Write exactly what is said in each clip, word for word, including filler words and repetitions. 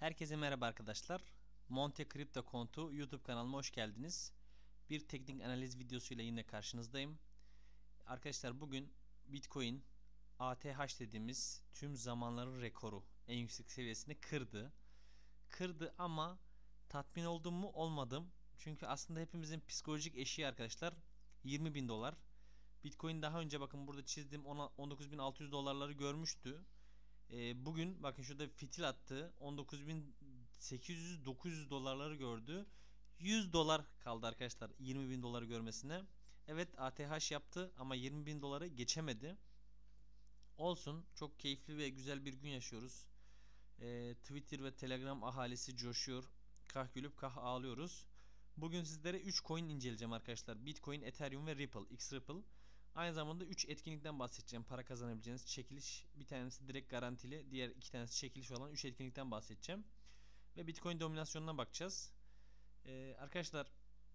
Herkese merhaba arkadaşlar. Monte Crypto Kontu YouTube kanalıma hoş geldiniz. Bir teknik analiz videosuyla yine karşınızdayım. Arkadaşlar bugün Bitcoin A T H dediğimiz tüm zamanların rekoru en yüksek seviyesini kırdı. Kırdı ama tatmin oldum mu olmadım. Çünkü aslında hepimizin psikolojik eşiği arkadaşlar yirmi bin dolar. Bitcoin daha önce bakın burada çizdim on dokuz bin altı yüz dolarları görmüştü. E, bugün bakın şurada fitil attı. on dokuz bin sekiz yüz dokuz yüz dolarları gördü. yüz dolar kaldı arkadaşlar yirmi bin doları görmesine. Evet A T H yaptı ama yirmi bin doları geçemedi. Olsun, çok keyifli ve güzel bir gün yaşıyoruz. E, Twitter ve Telegram ahalisi coşuyor. Kah gülüp kah ağlıyoruz. Bugün sizlere üç coin inceleyeceğim arkadaşlar. Bitcoin, Ethereum ve Ripple, X-Ripple. Aynı zamanda üç etkinlikten bahsedeceğim. Para kazanabileceğiniz çekiliş. Bir tanesi direkt garantili. Diğer iki tanesi çekiliş olan üç etkinlikten bahsedeceğim. Ve Bitcoin dominasyonuna bakacağız. Ee, arkadaşlar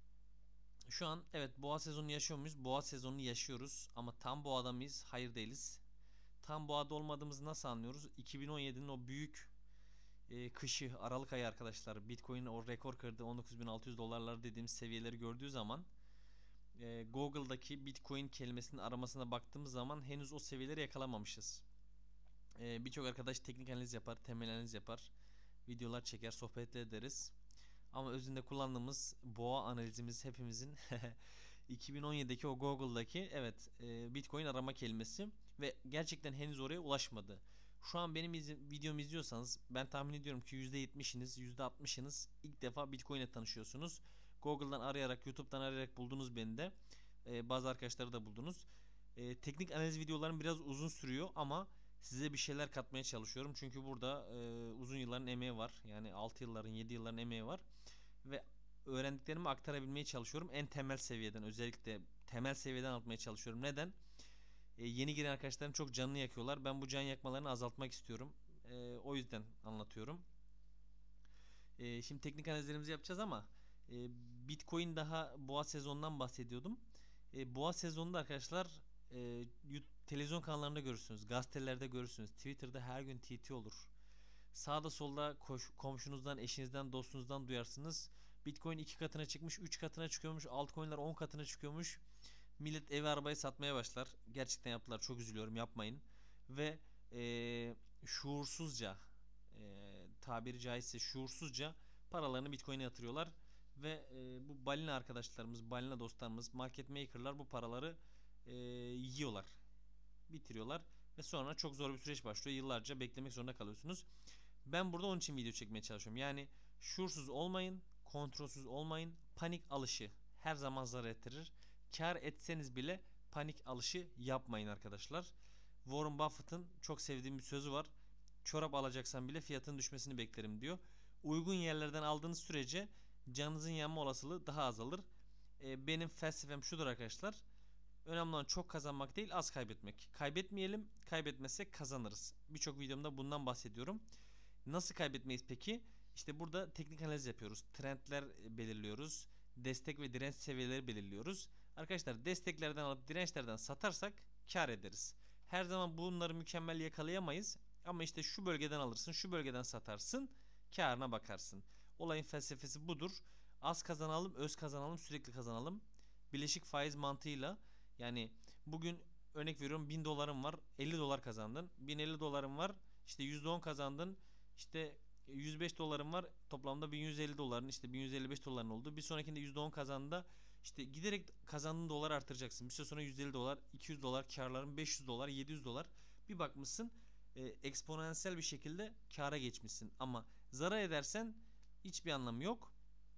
şu an evet boğa sezonu yaşıyor muyuz? Boğa sezonunu yaşıyoruz. Ama tam boğada mıyız? Hayır değiliz. Tam boğada olmadığımızı nasıl anlıyoruz? iki bin on yedinin o büyük e, kışı Aralık ayı arkadaşlar. Bitcoin o rekor kırdı. on dokuz bin altı yüz dolarlar dediğimiz seviyeleri gördüğü zaman e, Google'daki Bitcoin kelimesinin aramasına baktığımız zaman henüz o seviyeleri yakalamamışız. E, Birçok arkadaş teknik analiz yapar, temel analiz yapar, videolar çeker, sohbet ederiz. Ama özünde kullandığımız boğa analizimiz hepimizin iki bin on yedideki o Google'daki evet e, Bitcoin arama kelimesi ve gerçekten henüz oraya ulaşmadı. Şu an benim izin, videomu izliyorsanız ben tahmin ediyorum ki yüzde yetmişiniz, yüzde altmışınız ilk defa Bitcoin ile tanışıyorsunuz. Google'dan arayarak, YouTube'dan arayarak buldunuz beni de. E, bazı arkadaşları da buldunuz. E, teknik analiz videolarım biraz uzun sürüyor ama size bir şeyler katmaya çalışıyorum. Çünkü burada e, uzun yılların emeği var. Yani altı yılların, yedi yılların emeği var. Ve öğrendiklerimi aktarabilmeye çalışıyorum. En temel seviyeden, özellikle temel seviyeden anlatmaya çalışıyorum. Neden? E, yeni giren arkadaşlarım çok canını yakıyorlar. Ben bu can yakmalarını azaltmak istiyorum. E, o yüzden anlatıyorum. E, şimdi teknik analizlerimizi yapacağız ama e, Bitcoin daha boğa sezonundan bahsediyordum. E, boğa sezonunda arkadaşlar e, televizyon kanallarında görürsünüz, gazetelerde görürsünüz, Twitter'da her gün T T olur. Sağda solda koş, komşunuzdan, eşinizden, dostunuzdan duyarsınız. Bitcoin iki katına çıkmış, üç katına çıkıyormuş, altcoin'ler on katına çıkıyormuş. Millet evi arabayı satmaya başlar. Gerçekten yaptılar. Çok üzülüyorum. Yapmayın. Ve e, şuursuzca e, tabiri caizse şuursuzca paralarını Bitcoin'e yatırıyorlar. Ve e, bu balina arkadaşlarımız, balina dostlarımız, market maker'lar bu paraları e, yiyorlar. Bitiriyorlar. Ve sonra çok zor bir süreç başlıyor. Yıllarca beklemek zorunda kalıyorsunuz. Ben burada onun için video çekmeye çalışıyorum. Yani şuursuz olmayın, kontrolsüz olmayın. Panik alışı her zaman zarar ettirir. Kar etseniz bile panik alışı yapmayın arkadaşlar. Warren Buffett'ın çok sevdiğim bir sözü var. Çorap alacaksan bile fiyatın düşmesini beklerim diyor. Uygun yerlerden aldığınız sürece canınızın yanma olasılığı daha azalır. E, benim felsefem şudur arkadaşlar. Önemli olan çok kazanmak değil, az kaybetmek. Kaybetmeyelim, kaybetmezsek kazanırız. Birçok videomda bundan bahsediyorum. Nasıl kaybetmeyiz peki? İşte burada teknik analiz yapıyoruz. Trendler belirliyoruz. Destek ve direnç seviyeleri belirliyoruz. Arkadaşlar desteklerden alıp dirençlerden satarsak kar ederiz. Her zaman bunları mükemmel yakalayamayız. Ama işte şu bölgeden alırsın, şu bölgeden satarsın, karına bakarsın. Olayın felsefesi budur. Az kazanalım, öz kazanalım, sürekli kazanalım. Bileşik faiz mantığıyla yani bugün örnek veriyorum bin dolarım var, elli dolar kazandın. bin elli dolarım var, işte yüzde on kazandın. İşte yüz beş dolarım var. Toplamda bin yüz elli doların işte bin yüz elli beş doların oldu. Bir sonrakinde yüzde on kazandığında işte giderek kazandığın dolar artıracaksın. Bir süre sonra yüz elli dolar, iki yüz dolar karların beş yüz dolar, yedi yüz dolar. Bir bakmışsın e, eksponansiyel bir şekilde kara geçmişsin. Ama zarar edersen hiçbir anlamı yok.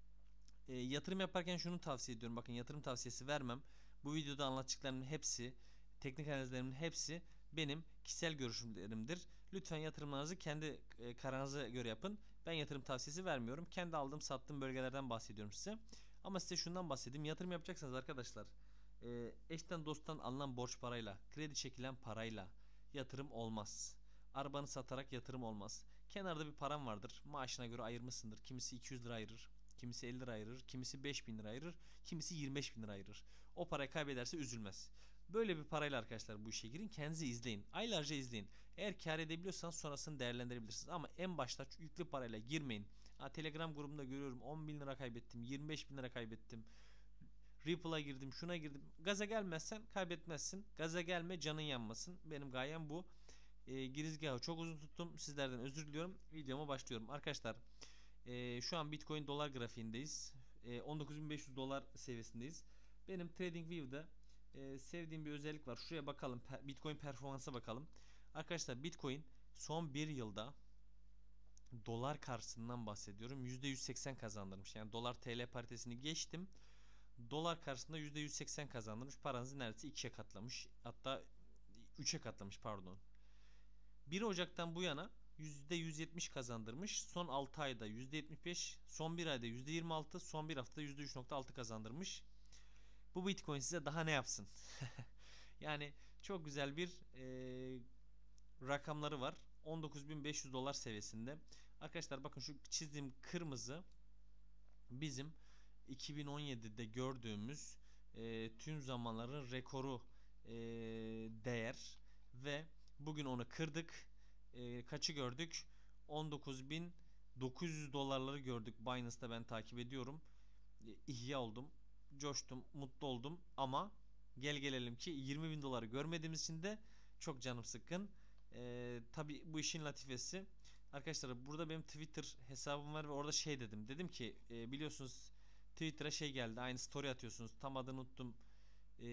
E, yatırım yaparken şunu tavsiye ediyorum. Bakın yatırım tavsiyesi vermem. Bu videoda anlatacaklarımın hepsi, teknik analizlerimin hepsi benim kişisel görüşlerimdir. Lütfen yatırımlarınızı kendi e, kararınıza göre yapın. Ben yatırım tavsiyesi vermiyorum. Kendi aldığım, sattığım bölgelerden bahsediyorum size. Ama size şundan bahsedeyim. Yatırım yapacaksanız arkadaşlar, e, eşten dosttan alınan borç parayla, kredi çekilen parayla yatırım olmaz. Arabanı satarak yatırım olmaz. Kenarda bir param vardır. Maaşına göre ayırmışsındır. Kimisi iki yüz lira ayırır. Kimisi elli lira ayırır, kimisi beş bin lira ayırır, kimisi yirmi beş bin lira ayırır. O parayı kaybederse üzülmez. Böyle bir parayla arkadaşlar bu işe girin, kendinizi izleyin. Aylarca izleyin. Eğer kar edebiliyorsanız sonrasını değerlendirebilirsiniz. Ama en başta yüklü parayla girmeyin. Ha, Telegram grubunda görüyorum on bin lira kaybettim, yirmi beş bin lira kaybettim. Ripple'a girdim, şuna girdim. Gaza gelmezsen kaybetmezsin. Gaza gelme, canın yanmasın. Benim gayem bu. E, girizgahı çok uzun tuttum. Sizlerden özür diliyorum. Videoma başlıyorum. Arkadaşlar e, şu an Bitcoin dolar grafiğindeyiz. E, on dokuz bin beş yüz dolar seviyesindeyiz. Benim TradingView'da e, sevdiğim bir özellik var. Şuraya bakalım. Bitcoin performansa bakalım. Arkadaşlar Bitcoin son bir yılda dolar karşısından bahsediyorum. yüzde yüz seksen kazandırmış. Yani dolar T L paritesini geçtim. Dolar karşısında yüzde yüz seksen kazandırmış. Paranızı neredeyse ikiye katlamış. Hatta üçe katlamış pardon. bir Ocak'tan bu yana yüzde yüz yetmiş kazandırmış. Son altı ayda yüzde yetmiş beş, son bir ayda yüzde yirmi altı, son bir haftada yüzde üç nokta altı kazandırmış. Bu Bitcoin size daha ne yapsın? Yani çok güzel bir e, rakamları var. on dokuz bin beş yüz dolar seviyesinde. Arkadaşlar bakın şu çizdiğim kırmızı bizim iki bin on yedide gördüğümüz e, tüm zamanların rekoru e, değer ve bugün onu kırdık. E, kaçı gördük? on dokuz bin dokuz yüz dolarları gördük. Binance'da ben takip ediyorum. E, ihya oldum. Coştum. Mutlu oldum. Ama gel gelelim ki yirmi bin doları görmediğimiz için de çok canım sıkkın. E, tabi bu işin latifesi. Arkadaşlar burada benim Twitter hesabım var ve orada şey dedim. Dedim ki e, biliyorsunuz Twitter'a şey geldi. Aynı story atıyorsunuz. Tam adını unuttum. E,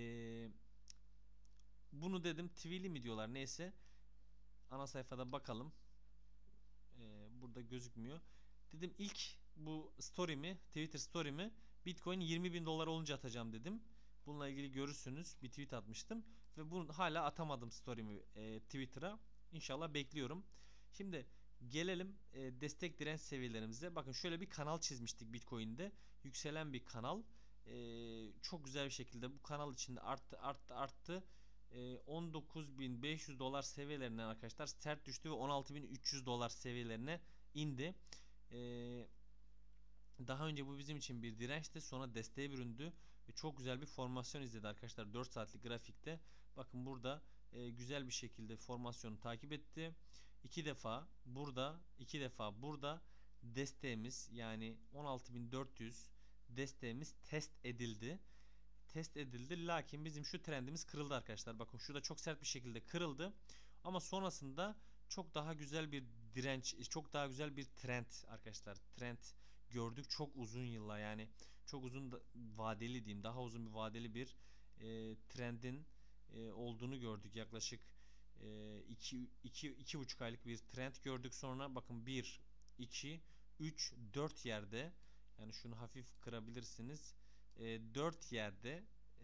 bunu dedim Twili mi diyorlar neyse. Ana sayfada bakalım. E, burada gözükmüyor. Dedim ilk bu story'mi, Twitter story'mi Bitcoin yirmi bin dolar olunca atacağım dedim. Bununla ilgili görürsünüz. Bir tweet atmıştım. Ve bunu hala atamadım story'mi e, Twitter'a. İnşallah bekliyorum. Şimdi gelelim e, destek direnç seviyelerimize. Bakın şöyle bir kanal çizmiştik Bitcoin'de. Yükselen bir kanal. E, çok güzel bir şekilde bu kanal içinde arttı arttı arttı. E, on dokuz bin beş yüz dolar seviyelerinden arkadaşlar sert düştü ve on altı bin üç yüz dolar seviyelerine indi. E, daha önce bu bizim için bir dirençti. Sonra desteğe büründü. Ve çok güzel bir formasyon izledi arkadaşlar. dört saatlik grafikte. Bakın burada e, güzel bir şekilde formasyonu takip etti. iki defa burada, iki defa burada desteğimiz yani on altı bin dört yüz desteğimiz test edildi. Test edildi. Lakin bizim şu trendimiz kırıldı arkadaşlar. Bakın şurada çok sert bir şekilde kırıldı. Ama sonrasında çok daha güzel bir direnç, çok daha güzel bir trend arkadaşlar. Trend gördük çok uzun yıllar yani çok uzun da, vadeli diyeyim daha uzun bir vadeli bir e, trendin e, olduğunu gördük. Yaklaşık iki iki buçuk aylık bir trend gördük. Sonra bakın bir iki üç dört yerde yani şunu hafif kırabilirsiniz. E, dört yerde e,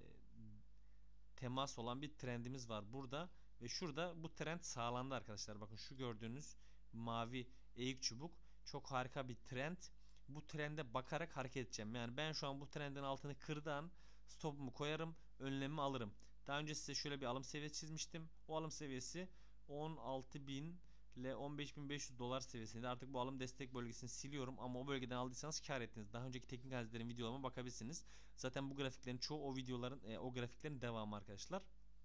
temas olan bir trendimiz var burada ve şurada bu trend sağlandı arkadaşlar. Bakın şu gördüğünüz mavi eğik çubuk çok harika bir trend. Bu trende bakarak hareket edeceğim. Yani ben şu an bu trendin altını kırdan stopumu koyarım, önlemimi alırım. Daha önce size şöyle bir alım seviyesi çizmiştim. O alım seviyesi on altı bin ile on beş bin beş yüz dolar seviyesinde. Artık bu alım destek bölgesini siliyorum ama o bölgeden aldıysanız kar ettiniz. Daha önceki teknik analizlerin videolarıma bakabilirsiniz. Zaten bu grafiklerin çoğu o videoların e, o grafiklerin devamı arkadaşlar.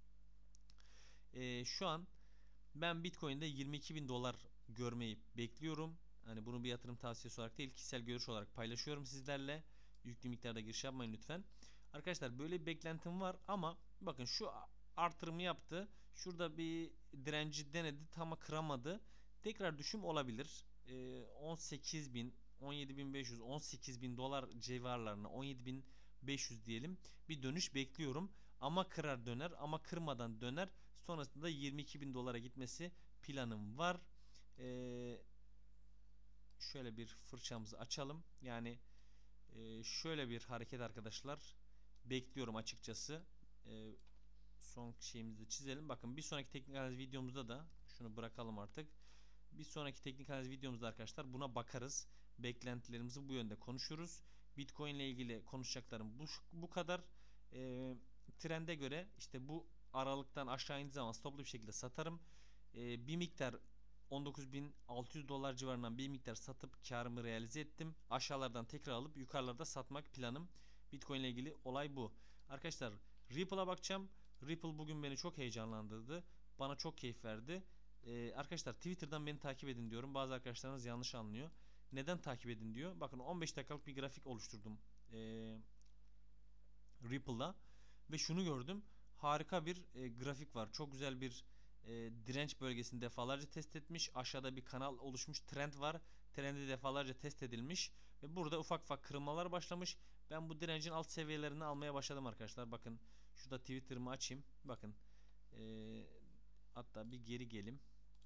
E, şu an ben Bitcoin'de yirmi iki bin dolar görmeyi bekliyorum. Hani bunu bir yatırım tavsiyesi olarak değil, kişisel görüş olarak paylaşıyorum sizlerle. Yüklü miktarda giriş yapmayın lütfen. Arkadaşlar böyle bir beklentim var ama bakın şu artırımı yaptı. Şurada bir direnci denedi ama kıramadı. Tekrar düşüm olabilir. Ee, on sekiz bin, on yedi bin beş yüz, on sekiz bin dolar civarlarına, on yedi bin beş yüz diyelim. Bir dönüş bekliyorum. Ama kırar döner ama kırmadan döner. Sonrasında yirmi iki bin dolara gitmesi planım var. Ee, şöyle bir fırçamızı açalım. Yani e, şöyle bir hareket arkadaşlar bekliyorum açıkçası. E, son şeyimizi çizelim. Bakın bir sonraki teknik analiz videomuzda da şunu bırakalım artık. Bir sonraki teknik analiz videomuzda arkadaşlar buna bakarız. Beklentilerimizi bu yönde konuşuruz. Bitcoin ile ilgili konuşacaklarım bu, bu kadar. E, trende göre işte bu aralıktan aşağı indiği zaman stoplu bir şekilde satarım. E, bir miktar on dokuz bin altı yüz dolar civarından bir miktar satıp karımı realize ettim. Aşağılardan tekrar alıp yukarılarda satmak planım. Bitcoin ile ilgili olay bu. Arkadaşlar Ripple'a bakacağım. Ripple bugün beni çok heyecanlandırdı. Bana çok keyif verdi. Ee, arkadaşlar Twitter'dan beni takip edin diyorum. Bazı arkadaşlarınız yanlış anlıyor. Neden takip edin diyor. Bakın on beş dakikalık bir grafik oluşturdum. Ee, Ripple'da. Ve şunu gördüm. Harika bir e, grafik var. Çok güzel bir e, direnç bölgesini defalarca test etmiş. Aşağıda bir kanal oluşmuş. Trend var. Trendi defalarca test edilmiş. Ve burada ufak ufak kırılmalar başlamış. Ben bu direncin alt seviyelerini almaya başladım arkadaşlar. Bakın şurada Twitter'ımı açayım. Bakın. E, hatta bir geri gelim.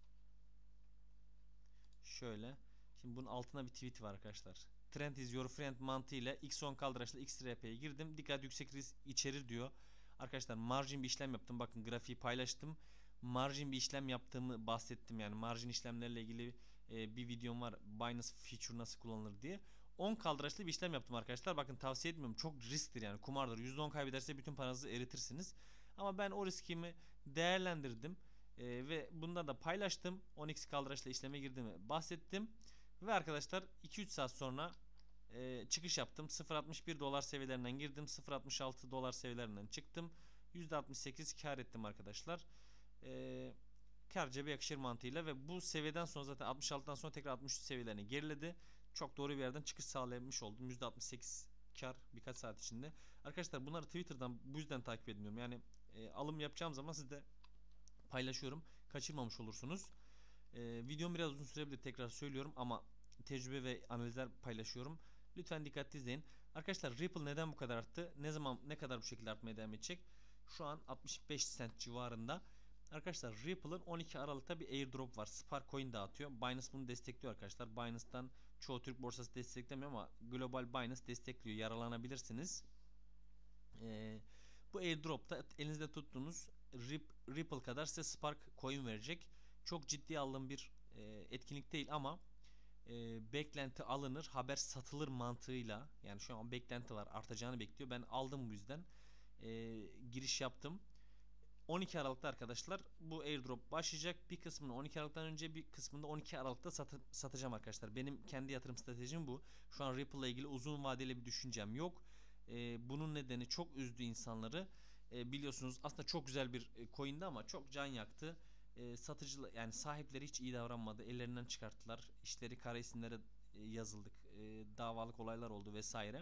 Şöyle. Şimdi bunun altına bir tweet var arkadaşlar. Trend is your friend mantığıyla X on kaldıraçla X R P'ye girdim. Dikkat yüksek risk içerir diyor. Arkadaşlar margin bir işlem yaptım. Bakın grafiği paylaştım. Margin bir işlem yaptığımı bahsettim. Yani margin işlemlerle ilgili e, bir videom var. Binance Future nasıl kullanılır diye. on kaldıraçlı bir işlem yaptım arkadaşlar. Bakın tavsiye etmiyorum. Çok risktir yani kumardır. yüzde on kaybederse bütün paranızı eritirsiniz. Ama ben o riskimi değerlendirdim. Ee, ve bunda da paylaştım. on x kaldıraçla işleme girdiğimi bahsettim. Ve arkadaşlar iki üç saat sonra e, çıkış yaptım. sıfır virgül altmış bir dolar seviyelerinden girdim. sıfır virgül altmış altı dolar seviyelerinden çıktım. yüzde altmış sekiz kar ettim arkadaşlar. E, kar cebe yakışır mantığıyla ve bu seviyeden sonra zaten altmış altıdan sonra tekrar altmış üç seviyelerine geriledi. Çok doğru bir yerden çıkış sağlamış oldum. yüzde altmış sekiz kar birkaç saat içinde. Arkadaşlar bunları Twitter'dan bu yüzden takip ediyorum. Yani e, alım yapacağım zaman siz de paylaşıyorum. Kaçırmamış olursunuz. Ee, videom biraz uzun sürebilir, tekrar söylüyorum ama tecrübe ve analizler paylaşıyorum. Lütfen dikkatli izleyin. Arkadaşlar Ripple neden bu kadar arttı? Ne zaman ne kadar bu şekilde artmaya devam edecek? Şu an altmış beş cent civarında. Arkadaşlar Ripple'ın on iki Aralık'ta bir airdrop var. Spark Coin dağıtıyor. Binance bunu destekliyor arkadaşlar. Binance'tan çoğu Türk borsası desteklemiyor ama Global Binance destekliyor. Yaralanabilirsiniz. Ee, bu airdrop'ta elinizde tuttuğunuz Ripple kadar size Spark Coin verecek. Çok ciddi aldığım bir e, etkinlik değil ama e, beklenti alınır, haber satılır mantığıyla, yani şu an beklenti var, artacağını bekliyor. Ben aldım bu yüzden. E, giriş yaptım. on iki Aralık'ta arkadaşlar bu airdrop başlayacak. Bir kısmını on iki Aralık'tan önce, bir kısmını da on iki Aralık'ta sat satacağım arkadaşlar. Benim kendi yatırım stratejim bu. Şu an Ripple ile ilgili uzun vadeli bir düşüncem yok. E, bunun nedeni çok üzdü insanları. E, biliyorsunuz aslında çok güzel bir e, coin'di ama çok can yaktı. E, satıcı yani sahipleri hiç iyi davranmadı. Ellerinden çıkarttılar. İşleri kara isimlere e, yazıldık. E, davalık olaylar oldu vesaire.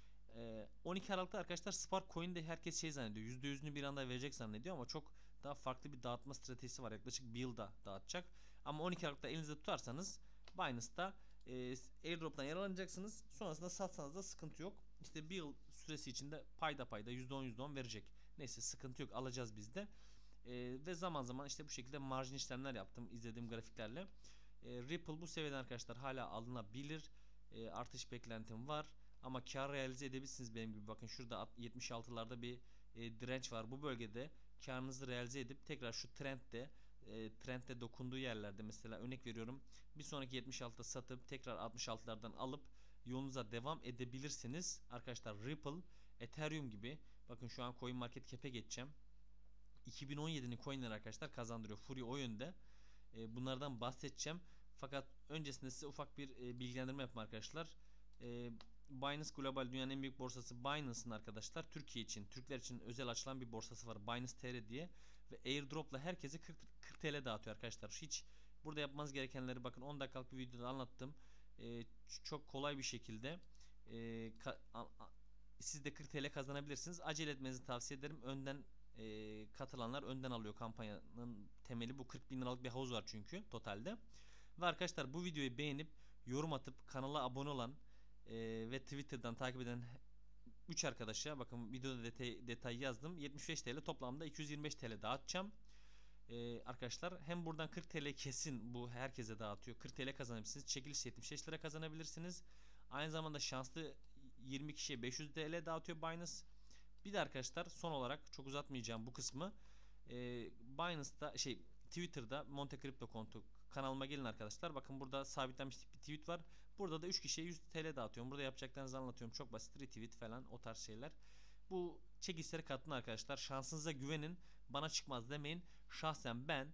on iki Aralık'ta arkadaşlar Spark Coin'de herkes şey zannediyor. yüzde yüzünü bir anda verecek zannediyor ama çok daha farklı bir dağıtma stratejisi var. Yaklaşık bir yılda dağıtacak. Ama on iki Aralık'ta elinizde tutarsanız Binance'da e, airdrop'tan yararlanacaksınız. Sonrasında satsanız da sıkıntı yok. İşte bir yıl süresi içinde payda payda yüzde on yüzde on verecek. Neyse sıkıntı yok, alacağız biz de. E, ve zaman zaman işte bu şekilde marjin işlemler yaptım izlediğim grafiklerle. E, Ripple bu seviyeden arkadaşlar hala alınabilir. E, artış beklentim var. Ama kar realize edebilirsiniz benim gibi. Bakın şurada yetmiş altılarda bir e, direnç var. Bu bölgede karınızı realize edip tekrar şu trendde e, trendde dokunduğu yerlerde, mesela örnek veriyorum, bir sonraki yetmiş altıda satıp tekrar altmış altılardan alıp yolunuza devam edebilirsiniz. Arkadaşlar Ripple, Ethereum gibi, bakın şu an Coin Market Cap'e geçeceğim. iki bin on yedinin coinleri arkadaşlar kazandırıyor. Fury o yönde. E, bunlardan bahsedeceğim. Fakat öncesinde size ufak bir e, bilgilendirme yapayım arkadaşlar. E, Binance Global, dünyanın en büyük borsası Binance'ın arkadaşlar Türkiye için, Türkler için özel açılan bir borsası var, Binance T R diye, ve airdrop'la herkese kırk, kırk T L dağıtıyor arkadaşlar. Hiç burada yapmanız gerekenleri bakın on dakikalık bir videoda anlattım. Ee, çok kolay bir şekilde e, ka, a, a, siz de kırk T L kazanabilirsiniz. Acele etmenizi tavsiye ederim. Önden e, katılanlar önden alıyor, kampanyanın temeli bu. kırk bin liralık bir havuz var çünkü totalde. Ve arkadaşlar bu videoyu beğenip yorum atıp kanala abone olan e, ve Twitter'dan takip eden üç arkadaşa, bakın videoda detay, detay yazdım, yetmiş beş T L, toplamda iki yüz yirmi beş T L dağıtacağım. Ee, arkadaşlar hem buradan kırk T L kesin, bu herkese dağıtıyor. kırk T L kazanabilirsiniz. Çekiliş yetmiş beş lira kazanabilirsiniz. Aynı zamanda şanslı yirmi kişiye beş yüz T L dağıtıyor Binance. Bir de arkadaşlar son olarak, çok uzatmayacağım bu kısmı. Ee, Binance'da şey Twitter'da Monte Crypto kontu kanalıma gelin arkadaşlar. Bakın burada sabitlenmiş bir tweet var. Burada da üç kişiye yüz T L dağıtıyorum. Burada yapacaklarınızı anlatıyorum. Çok basit, retweet falan, o tarz şeyler. Bu çekilişlere katılın arkadaşlar. Şansınıza güvenin. Bana çıkmaz demeyin. Şahsen ben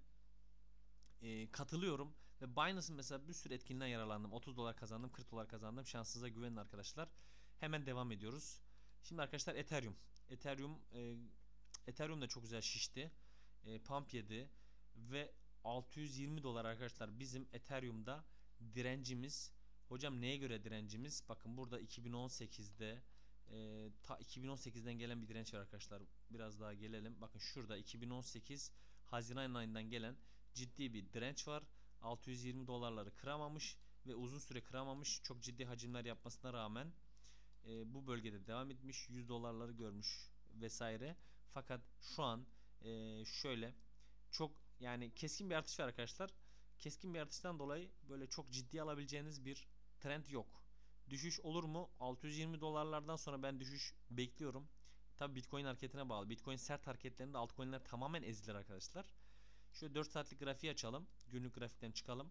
e, katılıyorum ve Binance'ın mesela bir sürü etkinliğinden yararlandım. otuz dolar kazandım, kırk dolar kazandım. Şansınıza güvenin arkadaşlar. Hemen devam ediyoruz. Şimdi arkadaşlar Ethereum. Ethereum e, Ethereum da çok güzel şişti. E, pump yedi ve altı yüz yirmi dolar arkadaşlar bizim Ethereum'da direncimiz. Hocam neye göre direncimiz? Bakın burada iki bin on sekizde e, ta iki bin on sekizden gelen bir direnç var arkadaşlar. Biraz daha gelelim. Bakın şurada iki bin on sekiz Haziran ayından gelen ciddi bir direnç var. altı yüz yirmi dolarları kıramamış ve uzun süre kıramamış. Çok ciddi hacimler yapmasına rağmen e, bu bölgede devam etmiş. yüz dolarları görmüş vesaire. Fakat şu an e, şöyle çok yani keskin bir artış var arkadaşlar. Keskin bir artıştan dolayı böyle çok ciddi alabileceğiniz bir trend yok. Düşüş olur mu? altı yüz yirmi dolarlardan sonra ben düşüş bekliyorum. Tabi Bitcoin hareketine bağlı. Bitcoin sert hareketlerinde altcoin'ler tamamen ezilir arkadaşlar. Şöyle dört saatlik grafiği açalım. Günlük grafikten çıkalım.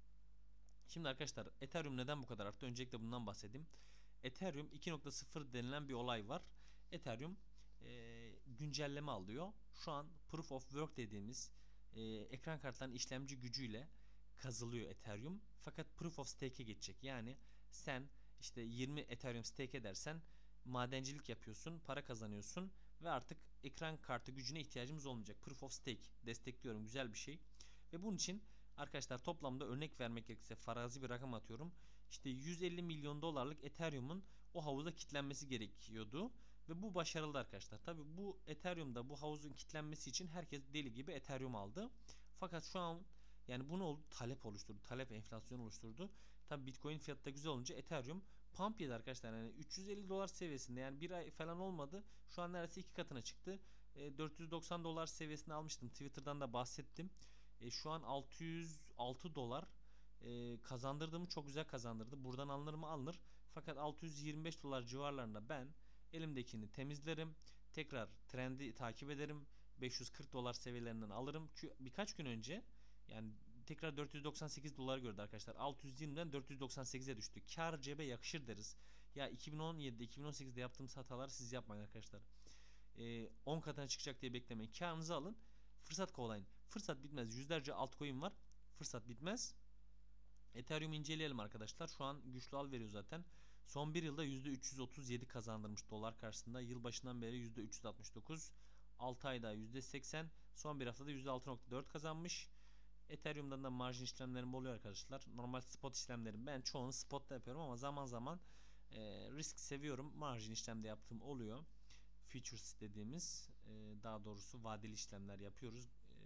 Şimdi arkadaşlar Ethereum neden bu kadar arttı? Öncelikle bundan bahsedeyim. Ethereum iki nokta sıfır denilen bir olay var. Ethereum e, güncelleme alıyor. Şu an Proof of Work dediğimiz e, ekran kartlarının işlemci gücüyle kazılıyor Ethereum. Fakat Proof of Stake'e geçecek. Yani sen işte yirmi Ethereum stake edersen madencilik yapıyorsun, para kazanıyorsun ve artık ekran kartı gücüne ihtiyacımız olmayacak. Proof of Stake destekliyorum. Güzel bir şey. Ve bunun için arkadaşlar toplamda örnek vermek gerekirse farazi bir rakam atıyorum. İşte yüz elli milyon dolarlık Ethereum'un o havuza kilitlenmesi gerekiyordu. Ve bu başarıldı arkadaşlar. Tabi bu Ethereum'da bu havuzun kilitlenmesi için herkes deli gibi Ethereum aldı. Fakat şu an yani bu ne oldu? Talep oluşturdu. Talep enflasyon oluşturdu. Tabi Bitcoin fiyatı da güzel olunca Ethereum pump yedi arkadaşlar. Yani üç yüz elli dolar seviyesinde yani bir ay falan olmadı. Şu an neredeyse iki katına çıktı. E, dört yüz doksan dolar seviyesini almıştım. Twitter'dan da bahsettim. E, şu an altı yüz altı dolar e, kazandırdığımı çok güzel kazandırdı. Buradan alınır mı? Alınır. Fakat altı yüz yirmi beş dolar civarlarında ben elimdekini temizlerim. Tekrar trendi takip ederim. beş yüz kırk dolar seviyelerinden alırım. Çünkü birkaç gün önce yani tekrar dört yüz doksan sekiz dolar gördü arkadaşlar. altı yüz yirmiden dört yüz doksan sekize düştü. Kar cebe yakışır deriz. Ya iki bin on yedide iki bin on sekizde yaptığımız hataları siz yapmayın arkadaşlar. Ee, on katına çıkacak diye beklemeyin. Karınızı alın. Fırsat kovalayın. Fırsat bitmez. Yüzlerce altcoin var. Fırsat bitmez. Ethereum inceleyelim arkadaşlar. Şu an güçlü al veriyor zaten. Son bir yılda yüzde üç yüz otuz yedi kazandırmış dolar karşısında. Yılbaşından beri yüzde üç yüz altmış dokuz. altı ayda yüzde seksen. Son bir haftada yüzde altı nokta dört kazanmış. Ethereum'dan da marjin işlemlerim oluyor arkadaşlar. Normal spot işlemlerim ben çoğunu spotta yapıyorum ama zaman zaman e, risk seviyorum. Marjin işlemde yaptığım oluyor. Futures dediğimiz e, daha doğrusu vadeli işlemler yapıyoruz. E,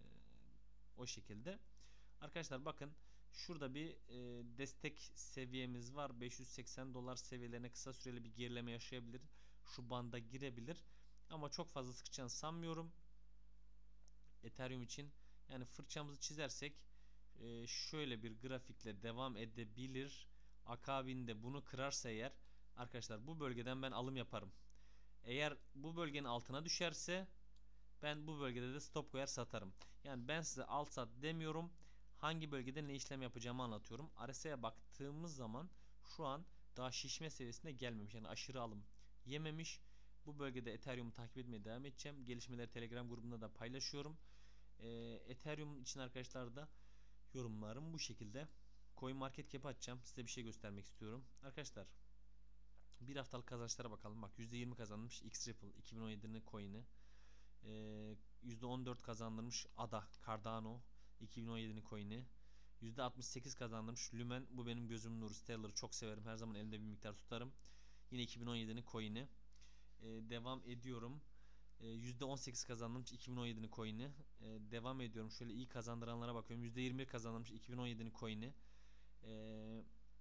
o şekilde. Arkadaşlar bakın şurada bir e, destek seviyemiz var. beş yüz seksen dolar seviyelerine kısa süreli bir gerileme yaşayabilir. Şu banda girebilir. Ama çok fazla sıkacağını sanmıyorum. Ethereum için yani fırçamızı çizersek e, şöyle bir grafikle devam edebilir. Akabinde bunu kırarsa eğer arkadaşlar bu bölgeden ben alım yaparım. Eğer bu bölgenin altına düşerse ben bu bölgede de stop koyar satarım. Yani ben size al sat demiyorum. Hangi bölgede ne işlem yapacağımı anlatıyorum. R S I'ye baktığımız zaman şu an daha şişme seviyesine gelmemiş. Yani aşırı alım yememiş. Bu bölgede Ethereum'u takip etmeye devam edeceğim. Gelişmeleri Telegram grubunda da paylaşıyorum. Ee, Ethereum için arkadaşlar da yorumlarım bu şekilde. CoinMarketCap'i açacağım. Size bir şey göstermek istiyorum. Arkadaşlar bir haftalık kazançlara bakalım. Bak yüzde yirmi kazanmış X-Ripple iki bin on yedinin coin'i. Ee, yüzde on dört kazandırmış A D A Cardano iki bin on yedinin coin'i. yüzde altmış sekiz kazandırmış Lumen. Bu benim gözümün nuru. Stellar'ı çok severim. Her zaman elimde bir miktar tutarım. Yine iki bin on yedinin coin'i. Ee, devam ediyorum. Ee, yüzde on sekiz kazandırmış iki bin on yedinin coin'i. Ee, devam ediyorum. Şöyle iyi kazandıranlara bakıyorum. yüzde yirmi bir kazandırmış iki bin on yedinin coin'i. Ee,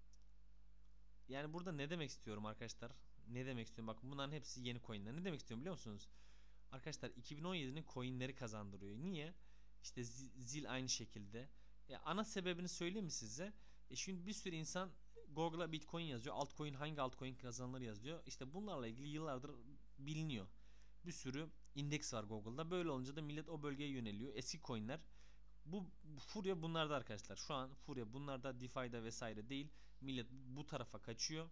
yani burada ne demek istiyorum arkadaşlar? Ne demek istiyorum? Bakın bunların hepsi yeni coin'ler. Ne demek istiyorum biliyor musunuz? Arkadaşlar iki bin on yedinin coin'leri kazandırıyor. Niye? İşte Zil aynı şekilde. Ya ana sebebini söyleyeyim mi size? E şimdi bir sürü insan Google'a Bitcoin yazıyor. Altcoin hangi altcoin kazanılır yazıyor. İşte bunlarla ilgili yıllardır biliniyor. Bir sürü indeks var Google'da. Böyle olunca da millet o bölgeye yöneliyor. Eski coin'ler. Bu furya bunlarda arkadaşlar. Şu an furya bunlarda DeFi'de vesaire değil. Millet bu tarafa kaçıyor.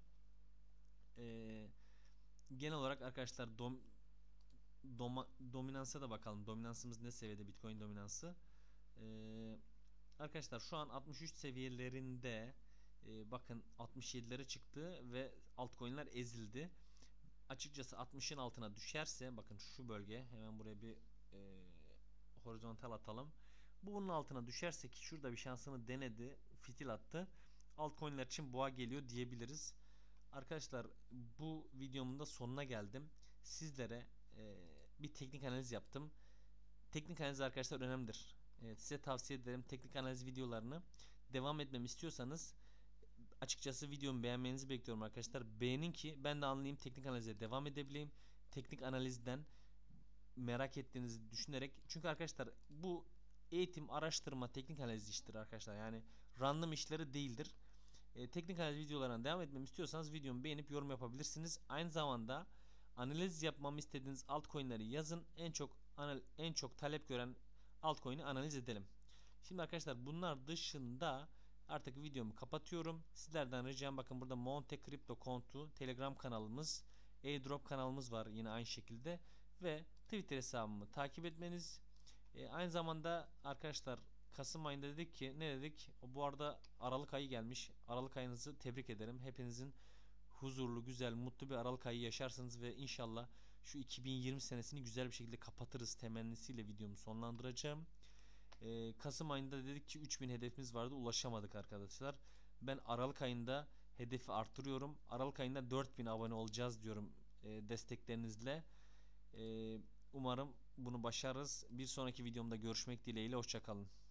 Ee, genel olarak arkadaşlar dom, doma, dominansa da bakalım. Dominansımız ne seviyede Bitcoin dominansı? Ee, arkadaşlar şu an altmış üç seviyelerinde e, bakın altmış yedilere çıktı ve altcoin'ler ezildi. Açıkçası altmışın altına düşerse bakın şu bölge hemen buraya bir e, horizontal atalım. Bu bunun altına düşerse ki şurada bir şansını denedi, fitil attı. Altcoin'ler için boğa geliyor diyebiliriz. Arkadaşlar bu videomun da sonuna geldim. Sizlere e, bir teknik analiz yaptım. Teknik analiz arkadaşlar önemlidir. E, size tavsiye ederim. Teknik analiz videolarını devam etmemi istiyorsanız açıkçası videomu beğenmenizi bekliyorum arkadaşlar. Beğenin ki ben de anlayayım, teknik analize devam edebileyim. Teknik analizden merak ettiğinizi düşünerek, çünkü arkadaşlar bu eğitim, araştırma, teknik analiz iştir arkadaşlar. Yani random işleri değildir. E, teknik analiz videolarına devam etmemi istiyorsanız videomu beğenip yorum yapabilirsiniz. Aynı zamanda analiz yapmamı istediğiniz altcoin'leri yazın. En çok en çok talep gören altcoin'i analiz edelim. Şimdi arkadaşlar bunlar dışında artık videomu kapatıyorum. Sizlerden ricam, bakın burada Monte Crypto Kontu Telegram kanalımız, airdrop kanalımız var yine aynı şekilde ve Twitter hesabımı takip etmeniz. E, aynı zamanda arkadaşlar Kasım ayında dedik ki, ne dedik? Bu arada Aralık ayı gelmiş. Aralık ayınızı tebrik ederim. Hepinizin huzurlu, güzel, mutlu bir Aralık ayı yaşarsınız ve inşallah şu iki bin yirmi senesini güzel bir şekilde kapatırız temennisiyle videomu sonlandıracağım. Ee, Kasım ayında dedik ki üç bin hedefimiz vardı, ulaşamadık arkadaşlar. Ben Aralık ayında hedefi arttırıyorum. Aralık ayında dört bin abone olacağız diyorum e, desteklerinizle. E, umarım bunu başarırız. Bir sonraki videomda görüşmek dileğiyle. Hoşçakalın.